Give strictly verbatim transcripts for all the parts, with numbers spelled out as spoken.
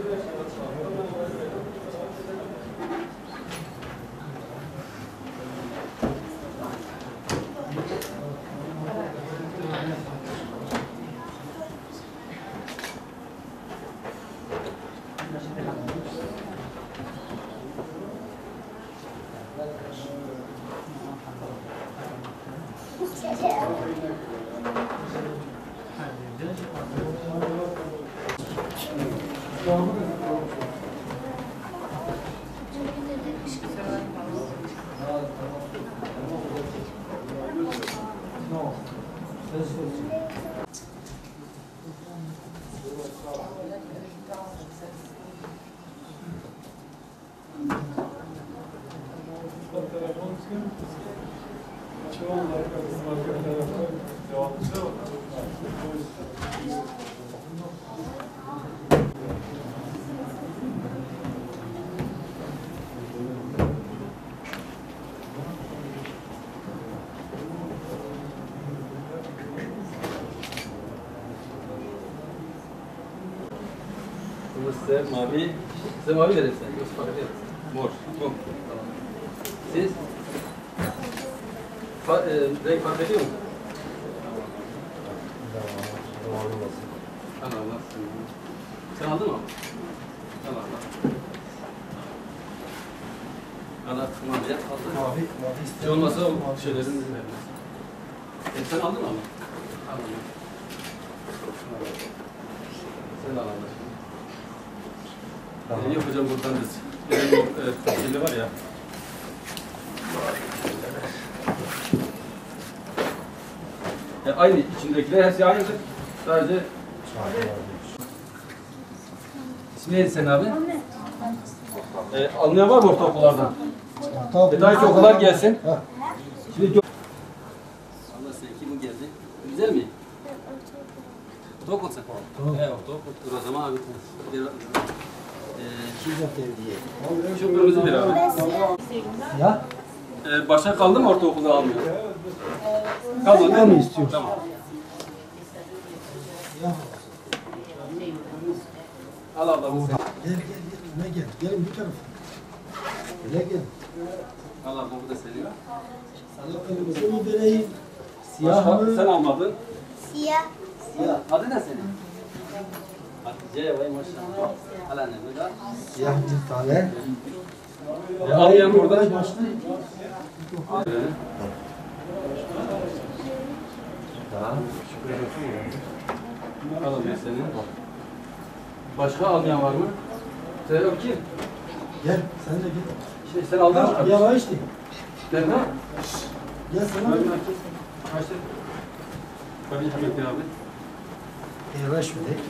Size mavi, size mavi verin sen. Yoksa fark ediyor. Mor. Tamam. Siz? Fa, e, renk fark ediyor mu? Tamam. Allah. Sen aldın mı? Tamam. Allah. Mavi. Mavi. Mavi istiyor. Olmasa o şeylerin e, sen aldın mı ama? Aldın. Sen de aldın. Tamam. Yok hocam buradan biz. Benim o şeyli var ya. E, aynı içindekiler hepsi aynıdır. Sadece İsmi neydi senin abi? E, anlayan var mı ortaokullardan? E, daha çok okullar gelsin. Şimdi Allah seninki bu geldi. Güzel mi? Ortaokul sen? Evet ortaokul. O zaman abi. Şu kırmızı bir abi. Ya? Ee, başka kaldı mı ortaokulda almıyor? Kalmadı. Ne mi istiyorsun? Tamam. Al ablamı. Gel gel gel. Ne gel? Gelin bu tarafa. Gel gel. Al ablamı da seviyor. Sana kırmızı vereyim. Siyah mı? Sen almadın. Siyah. Siyah. Adı ne senin? Hatice vay maşallah. Al annemi de. Siyah bir tane. E, almayan burada. Tamam. Al ablamı senin. Başka almayan var mı? Sen yok ki. Gel sen de gel. Şey, sen aldın mı? Yavaş işte. Ben ne? Gel sana. Kaçtı? Tabii ki abi. Yavaş bir de.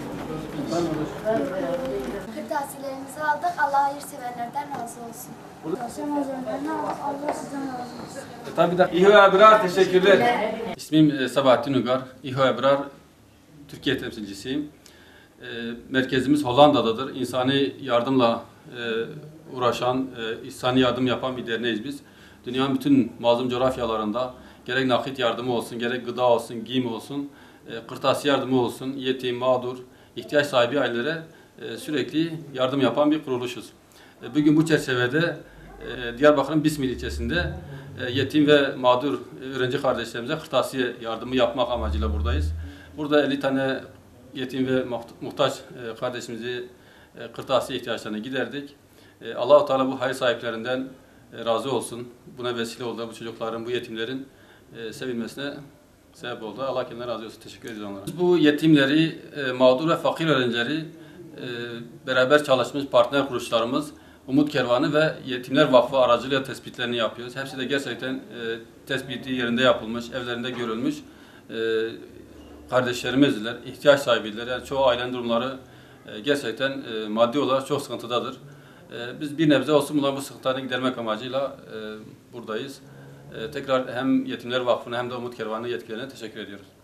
Kırtasiyelerimizi aldık. Allah hayırseverlerden razı olsun. Sosyal malzemelerden Allah sizden razı olsun. E, tabii da İHO Ebrar teşekkürler. İsmim e, Sabahattin Uygar. İHO Ebrar Türkiye temsilcisiyim. E, merkezimiz Hollanda'dadır. İnsani yardımla e, uğraşan, e, insani yardım yapan bir derneğiz biz. Dünyanın bütün mazlum coğrafyalarında gerek nakit yardımı olsun, gerek gıda olsun, giyim olsun, e, kırtasiye yardımı olsun, yetim, mağdur, ihtiyaç sahibi ailelere e, sürekli yardım yapan bir kuruluşuz. E, bugün bu çerçevede e, Diyarbakır'ın Bismil ilçesinde e, yetim ve mağdur e, öğrenci kardeşlerimize kırtasiye yardımı yapmak amacıyla buradayız. Burada elli tane yetim ve muhtaç e, kardeşimizi e, kırtasiye ihtiyaçlarını giderdik. E, Allah-u Teala bu hayır sahiplerinden e, razı olsun. Buna vesile oldu. Bu çocukların, bu yetimlerin e, sevilmesine sebep oldu. Allah kendilerine razı olsun. Teşekkür ediyoruz onlara. Biz bu yetimleri, e, mağdur ve fakir öğrencileri e, beraber çalışmış partner kuruluşlarımız Umut Kervanı ve Yetimler Vakfı aracılığıyla tespitlerini yapıyoruz. Hepsi de gerçekten e, tespiti yerinde yapılmış, evlerinde görülmüş e, kardeşlerimizdiler, ihtiyaç sahibiler. Yani çoğu ailenin durumları e, gerçekten e, maddi olarak çok sıkıntıdadır. E, biz bir nebze olsun bunların bu sıkıntılarını gidermek amacıyla e, buradayız. E, tekrar hem Yetimler Vakfı'na hem de Umut Kervanı yetkililerine teşekkür ediyoruz.